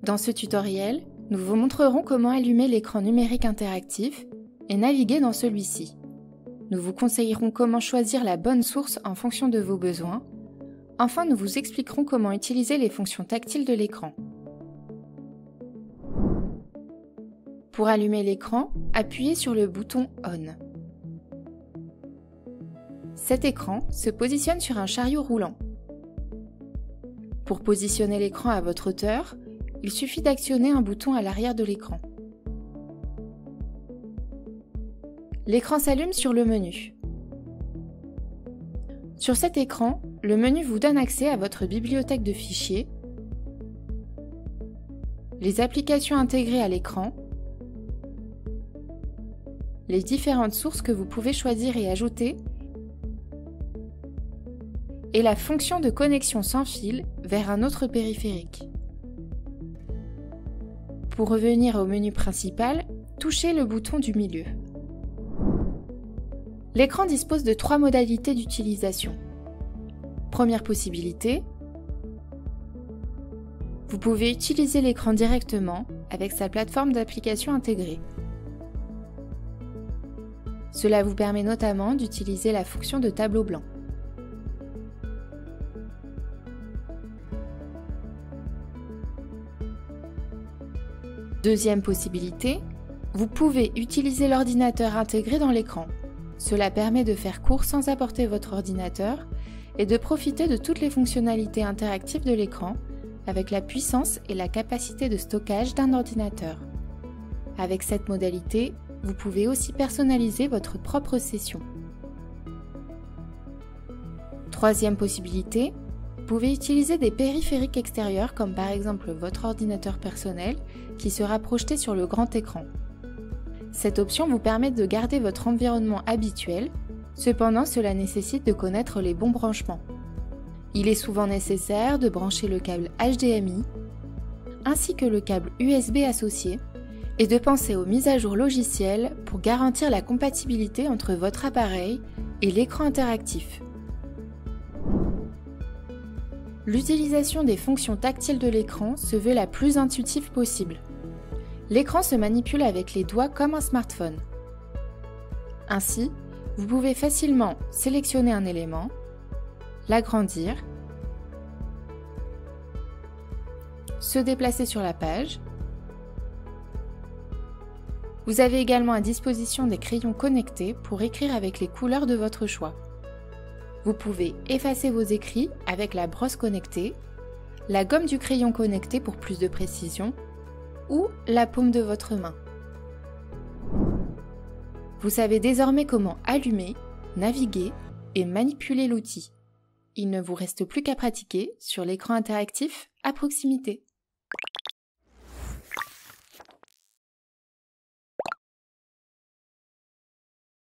Dans ce tutoriel, nous vous montrerons comment allumer l'écran numérique interactif et naviguer dans celui-ci. Nous vous conseillerons comment choisir la bonne source en fonction de vos besoins. Enfin, nous vous expliquerons comment utiliser les fonctions tactiles de l'écran. Pour allumer l'écran, appuyez sur le bouton On. Cet écran se positionne sur un chariot roulant. Pour positionner l'écran à votre hauteur, il suffit d'actionner un bouton à l'arrière de l'écran. L'écran s'allume sur le menu. Sur cet écran, le menu vous donne accès à votre bibliothèque de fichiers, les applications intégrées à l'écran, les différentes sources que vous pouvez choisir et ajouter, et la fonction de connexion sans fil vers un autre périphérique. Pour revenir au menu principal, touchez le bouton du milieu. L'écran dispose de 3 modalités d'utilisation. Première possibilité, vous pouvez utiliser l'écran directement avec sa plateforme d'application intégrée. Cela vous permet notamment d'utiliser la fonction de tableau blanc. Deuxième possibilité, vous pouvez utiliser l'ordinateur intégré dans l'écran. Cela permet de faire court sans apporter votre ordinateur et de profiter de toutes les fonctionnalités interactives de l'écran avec la puissance et la capacité de stockage d'un ordinateur. Avec cette modalité, vous pouvez aussi personnaliser votre propre session. Troisième possibilité, vous pouvez utiliser des périphériques extérieurs comme par exemple votre ordinateur personnel qui sera projeté sur le grand écran. Cette option vous permet de garder votre environnement habituel, cependant cela nécessite de connaître les bons branchements. Il est souvent nécessaire de brancher le câble HDMI ainsi que le câble USB associé et de penser aux mises à jour logicielles pour garantir la compatibilité entre votre appareil et l'écran interactif. L'utilisation des fonctions tactiles de l'écran se veut la plus intuitive possible. L'écran se manipule avec les doigts comme un smartphone. Ainsi, vous pouvez facilement sélectionner un élément, l'agrandir, se déplacer sur la page. Vous avez également à disposition des crayons connectés pour écrire avec les couleurs de votre choix. Vous pouvez effacer vos écrits avec la brosse connectée, la gomme du crayon connecté pour plus de précision, ou la paume de votre main. Vous savez désormais comment allumer, naviguer et manipuler l'outil. Il ne vous reste plus qu'à pratiquer sur l'écran interactif à proximité.